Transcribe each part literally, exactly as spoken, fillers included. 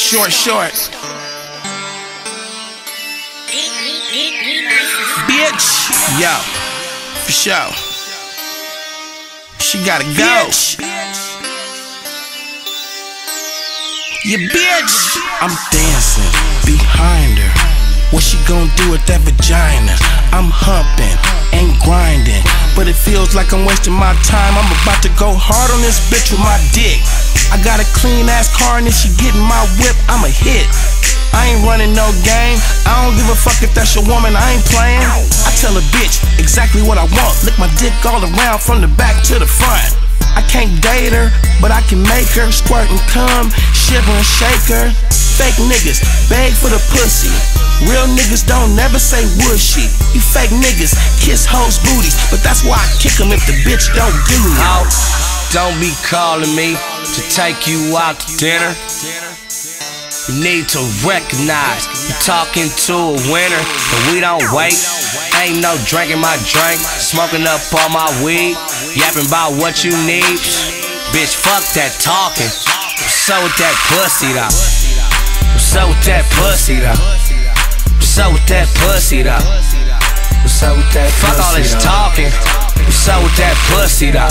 Short, short. Bitch. Yo, for sure. She gotta go. You bitch. I'm dancing behind her. What she gon' do with that vagina? I'm humping and grinding, but it feels like I'm wasting my time. I'm about to go hard on this bitch with my dick. I got a clean ass car and if she getting my whip, I'm a hit. I ain't running no game. I don't give a fuck if that's your woman, I ain't playing. I tell a bitch exactly what I want. Lick my dick all around from the back to the front. I can't date her, but I can make her squirt and come, shiver and shake her. Fake niggas beg for the pussy. Real niggas don't never say would she. You fake niggas kiss hoes booties, but that's why I kick them if the bitch don't give me. Oh, don't be calling me to take you out to dinner. You need to recognize you're talking to a winner, but we don't wait. Ain't no drinking my drink, smoking up all my weed, yapping about what you need. Bitch, fuck that talking. What's up with that pussy though? What's up with that pussy though? What's up with that pussy though? What's up with that pussy? Fuck all this talking. What's up with that pussy though?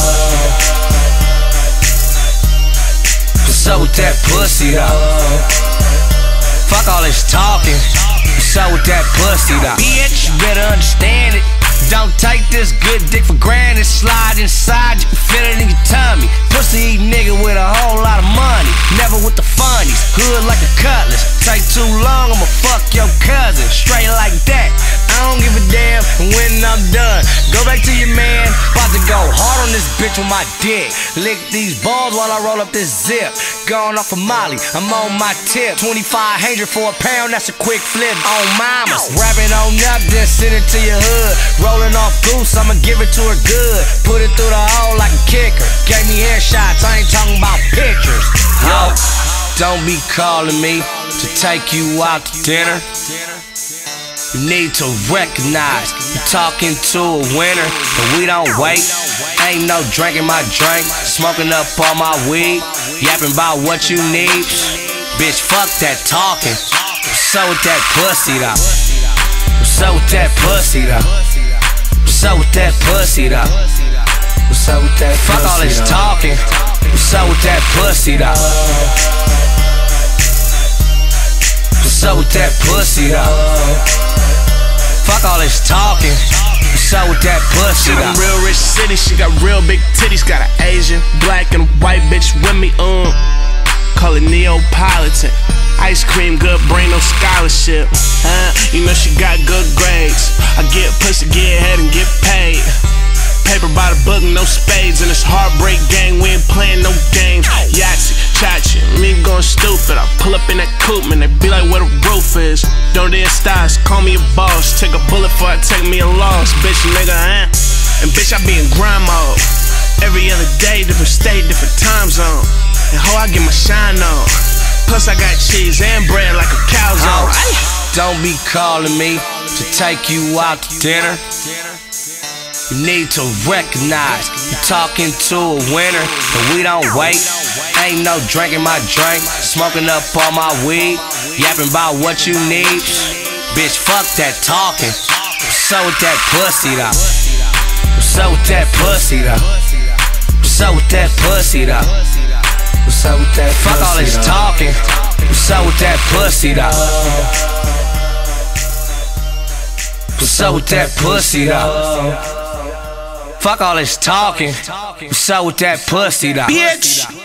What's up with that pussy though? Fuck all this talking. What's up with that pussy though? Bitch, you better understand it. Don't take this good dick for granted. Slide inside, you can feel it in your tummy. Pussy eat nigga with a whole lot of money, never with the funnies. Hood like a cutlass. Take too long, I'ma fuck your cousin. Straight like that. I don't give a damn when I'm done. Go back to your man. About to go hard on this bitch with my dick. Lick these balls while I roll up this zip. Going off of Molly, I'm on my tip. twenty-five hundred for a pound, that's a quick flip on mamas. Wrap it on up, then send it to your hood. Rolling off goose, I'ma give it to her good. Put it through the hole like a kicker. Gave me headshots, I ain't talking about pictures. Yo, don't be calling me to take you out to dinner. You need to recognize you're talking to a winner, but we don't wait. Ain't no drinking my drink, smoking up all my weed, yapping about what you need. Bitch, fuck that talking. What's up with that pussy though? What's up with that pussy though? What's up with that pussy though? What's up with that pussy? Fuck all this talking. What's up with that pussy though? What's up with that pussy though? Fuck all this talking. What's up with that pussy though? She from real rich city, she got real big titties. Got an Asian, black, and a white bitch with me, um call it Neapolitan. Ice cream, good brain, no scholarship. Huh? You know she got good grades. I get pussy, get head, and get paid. Paper by the book, no spades. In this heartbreak gang, we ain't playing no games. Yahtzee, chachi, me going stupid. I pull up in that coupe, man, they be like where the roof is. Don't dare stars, call me a boss. Take a bullet before I take me a loss. Bitch, nigga, huh? And bitch, I be in grind mode. Every other day, different state, different time zone. And ho, I get my shine on. Plus I got cheese and bread like a cow's on. Oh, don't be calling me to take you out to dinner. You need to recognize you're talking to a winner, but we don't wait. Ain't no drinking my drink, smoking up all my weed, yapping about what you need. Bitch, fuck that talking. What's up with that pussy though? What's up with that pussy though? What's up with that pussy though? What's up with that pussy? Fuck all this talking. What's up with that pussy though? What's up with that pussy though? Fuck all this talking. What's up with that pussy though? Bitch.